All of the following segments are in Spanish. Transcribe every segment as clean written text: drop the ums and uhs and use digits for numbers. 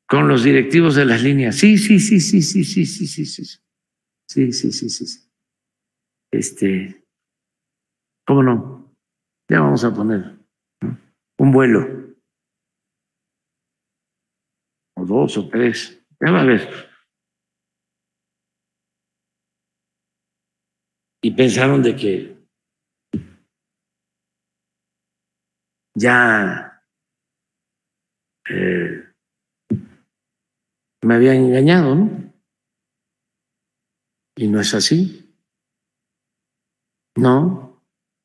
con los directivos de las líneas. Sí. ¿Cómo no? Ya vamos a poner, ¿no?, un vuelo, o 2 o 3, ya va a ver. Y pensaron de que ya me habían engañado, ¿no? Y no es así. No,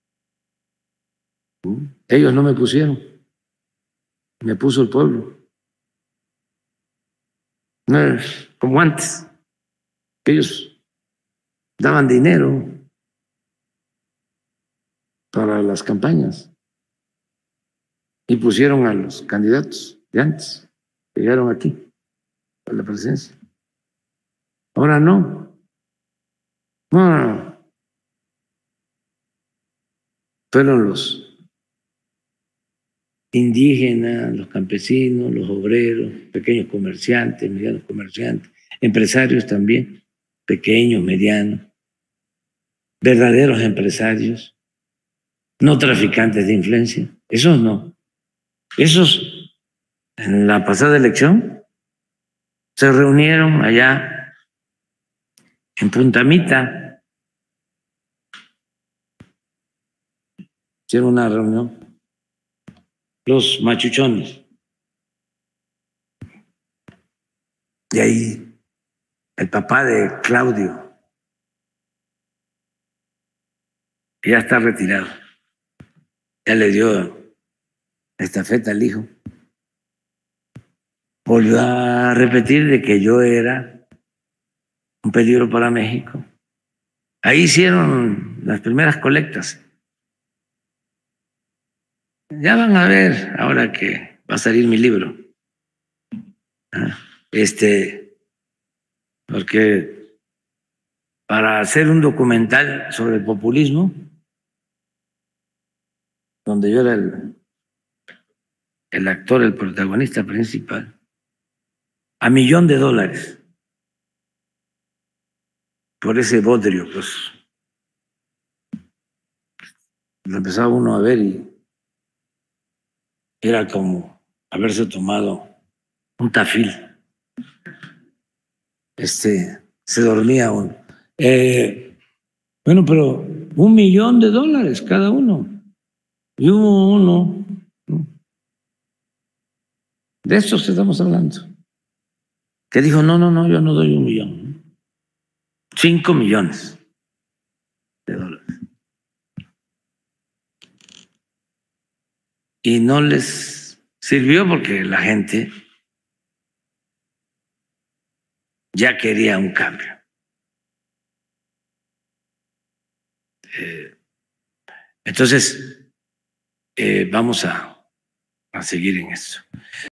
ellos no me pusieron, me puso el pueblo. No es como antes, ellos daban dinero para las campañas y pusieron a los candidatos de antes, que llegaron aquí a la presidencia. Ahora no. No. Fueron los indígenas, los campesinos, los obreros, pequeños comerciantes, medianos comerciantes, empresarios también, pequeños, medianos, verdaderos empresarios, no traficantes de influencia. Esos no. Esos, en la pasada elección, se reunieron allá en Punta Mita, hicieron una reunión, los machuchones. Y ahí el papá de Claudio, que ya está retirado, ya le dio estafeta al hijo, volvió a repetir de que yo era un peligro para México. Ahí hicieron las primeras colectas. Ya van a ver ahora que va a salir mi libro. Porque para hacer un documental sobre el populismo, donde yo era el actor, el protagonista principal, $1 millón por ese bodrio, pues lo empezaba uno a ver y era como haberse tomado un tafil. Se dormía uno. Bueno, pero $1 millón cada uno. Y hubo uno, ¿no?, de estos que estamos hablando, que dijo, no, yo no doy $1 millón, $5 millones. Y no les sirvió porque la gente ya quería un cambio. Entonces, vamos a seguir en eso.